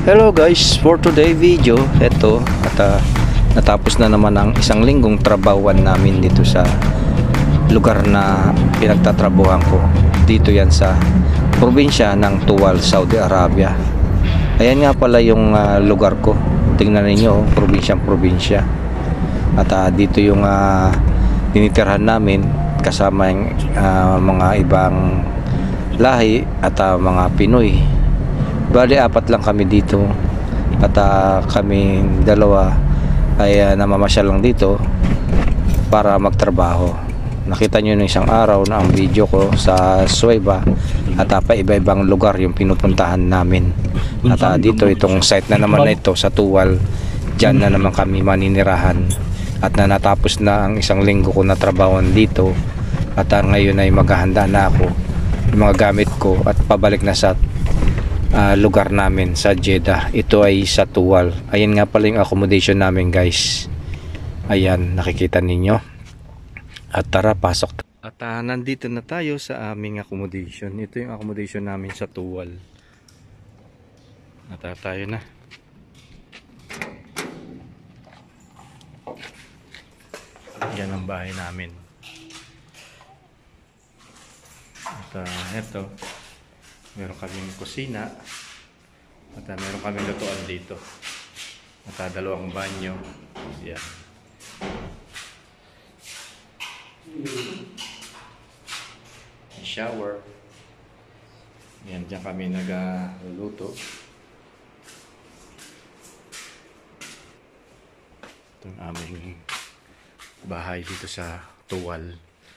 Hello guys, for today video, eto at natapos na naman ang isang linggong trabawan namin dito sa lugar na pinagtatrabuhan ko. Dito yan sa probinsya ng Tuwal, Saudi Arabia. Ayan nga pala yung lugar ko. Tingnan ninyo, probinsya. At dito yung tinitirhan namin kasama yung mga ibang lahi at mga Pinoy. Bali, apat lang kami dito at kami dalawa ay namamasyal lang dito para magtrabaho. Nakita nyo na isang araw na ang video ko sa Suwayba at pa iba-ibang lugar yung pinupuntahan namin. At dito itong site na naman na ito sa Tuwal, dyan na naman kami maninirahan. At natapos na ang isang linggo ko na trabahoan dito at ngayon ay maghahanda na ako yung mga gamit ko at pabalik na sa lugar namin sa Jeddah. Ito ay sa Tuwal. Ayan nga pala yung accommodation namin guys. Ayan, nakikita ninyo. At tara, pasok. At nandito na tayo sa aming accommodation. Ito yung accommodation namin sa Tuwal. At tayo na. Yan ang bahay namin. At eto, meron kaming kusina at meron kaming lutuan dito at dalawang banyo. Yan. Shower. Yan, dyan kami nagluluto. Ito ang aming bahay dito sa Tuwal.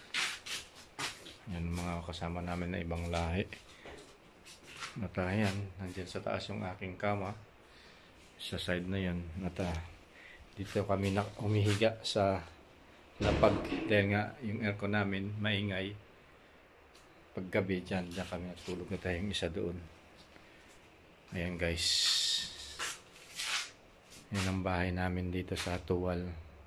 Yan, mga kasama namin na ibang lahi. At ayan, nandiyan sa taas yung aking kama sa side na yan. At dito kami umihiga sa lapag dahil nga yung aircon namin maingay paggabi. Dyan kami natulog na tayong isa doon. Ayan guys, yan ang bahay namin dito sa Tuwal.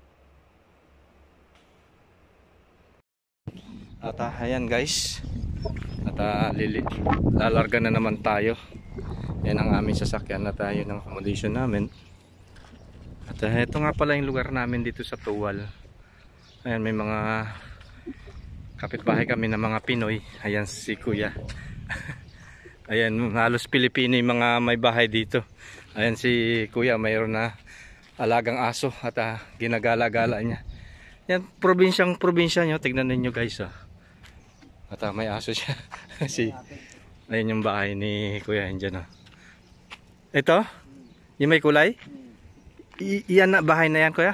At ayan guys, at lalarga na naman tayo. Yan ang aming sasakyan na tayo ng accommodation namin. At ito nga pala yung lugar namin dito sa Tuwal. Ayan, may mga kapitbahay kami ng mga Pinoy. Ayan si Kuya. Ayan, halos Pilipino yung mga may bahay dito. Ayan si Kuya, mayroon na alagang aso at ginagala-gala niya. Yan, probinsya nyo. Tignan ninyo guys. At may aso siya. Ayan yung bahay ni Kuya. Diyan, ito? Yung may kulay? Iyan na bahay na yan Kuya?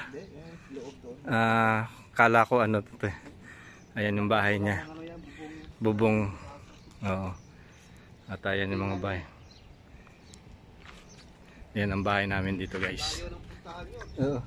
Kala ko ano to. Ayan yung bahay niya. Bubong. Oo. At ayan yung mga bahay. Ayan ang bahay namin dito guys. Oo.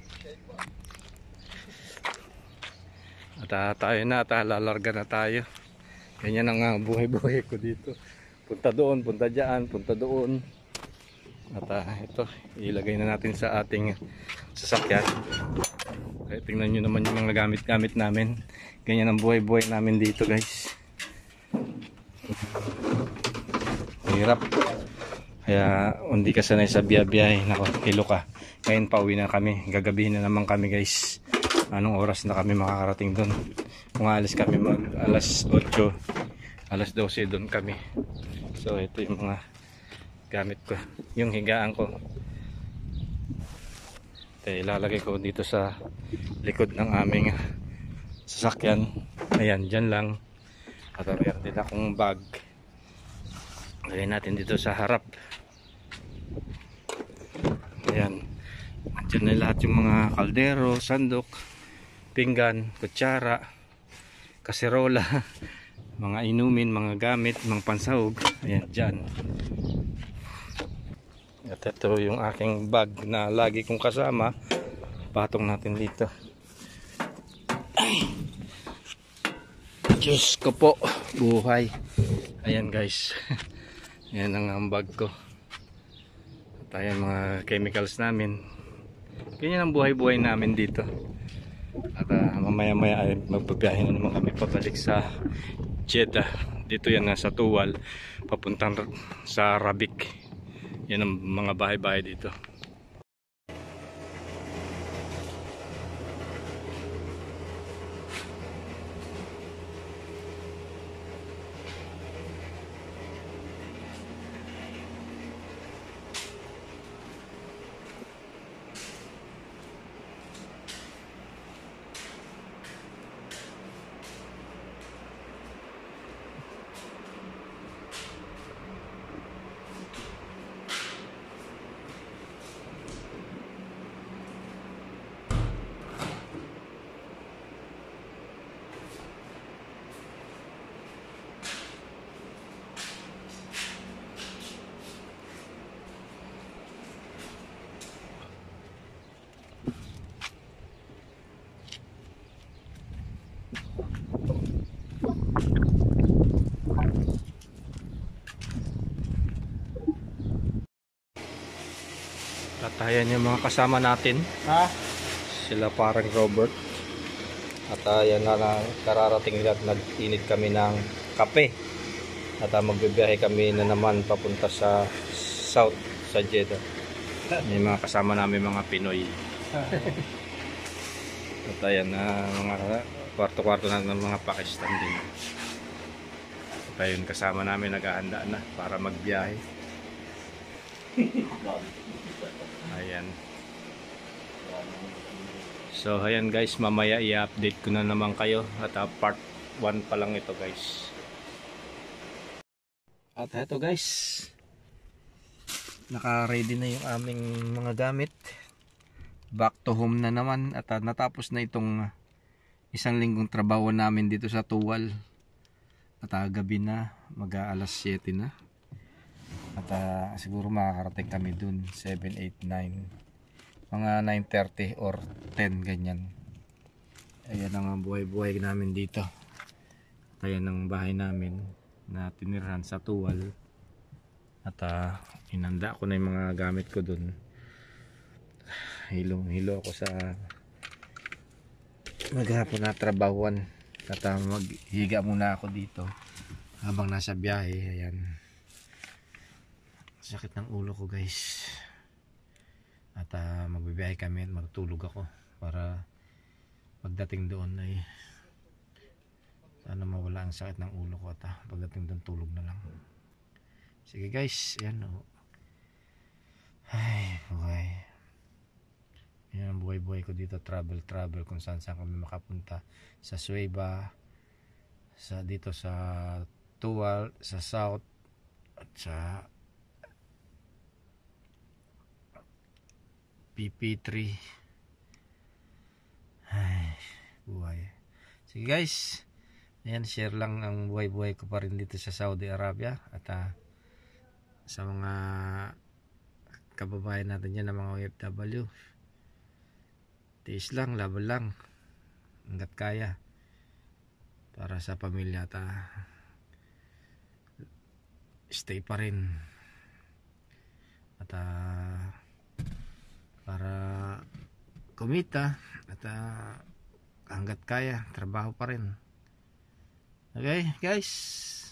At tayo na, lalarga na tayo. Ganyan ang buhay-buhay ko dito. Punta doon, punta dyan, punta doon. At ito, ilagay na natin sa ating sasakyan. Kaya tingnan nyo naman yung mga gamit-gamit namin. Ganyan ang buhay-buhay namin dito guys. Hirap. Kaya hindi ka sanay sa biyahe. Nako, hilo ka. Ngayon pauwi na kami. Gagabihin na naman kami guys. Anong oras na kami makakarating doon? Kung alis kami alas 8, alas 12 doon kami. So ito yung mga gamit ko, yung higaan ko. Ito, ilalagay ko dito sa likod ng aming sasakyan. Ayan, dyan lang. At meron din akong bag. Lagay natin dito sa harap. Ayan, dyan na lahat yung mga kaldero, sandok, pinggan, kutsara, kaserola, mga inumin, mga gamit, mga pansahog. Ayan, dyan. At ito yung aking bag na lagi kong kasama. Patong natin dito. Ay, Diyos ko po, buhay. Ayan guys. Ayan ang bag ko. At ayan mga chemicals namin. Ganyan ang buhay-buhay namin dito. At mamaya-maya ay magbabiyahe na naman kami pabalik sa Jeddah. Dito yan, nasa Tuwal, papuntang sa Rabik. Yan ang mga bahay-bahay dito. Tatayan yung mga kasama natin. Sila parang Robert. At yan na kararating at nag-init kami ng kape. At magbibiyahe kami na naman papunta sa South, sa Jeddah. May mga kasama namin mga Pinoy. At ayan na mga kwarto-kwarto na ng mga Pakistan din. At ayun kasama namin naghahanda na para magbiyahe. Ayan. So ayan guys, mamaya i-update ko na naman kayo. At part 1 pa lang ito guys. At eto guys, naka-ready na yung aming mga gamit. Back to home na naman. At natapos na itong isang linggong trabaho namin dito sa Tuwal. At gabi na, mag-aalas 7 na. At siguro makakarating kami dun 7, 8, 9 mga 9:30 or 10 ganyan. Ayan ang buhay-buhay namin dito. At ayan ang bahay namin na tinirahan sa Tuwal. At inanda ko na yung mga gamit ko dun. Hilong-hilo ako sa maghapon na trabahuan. At maghiga muna ako dito habang nasa biyahe. Ayan, sakit ng ulo ko guys. At magbibiyahe kami at magtulog ako para pagdating doon ay sana mawala ang sakit ng ulo ko. At pagdating doon tulog na lang. Sige guys, yan o. Ay buhay. Yan ang buhay-buhay ko dito. Travel kung saan kami makapunta. Sa Sueva, dito sa Tuwal, sa South, at sa PP3. Ay, buhay. Sige guys, ayan, share lang ang buhay-buhay ko pa rin dito sa Saudi Arabia. At sa mga kababayan natin dyan, ng mga OFW, tiis lang, laban lang hanggat kaya para sa pamilya. At stay pa rin. At para kumita. At hanggat kaya, trabaho pa rin. Okay guys,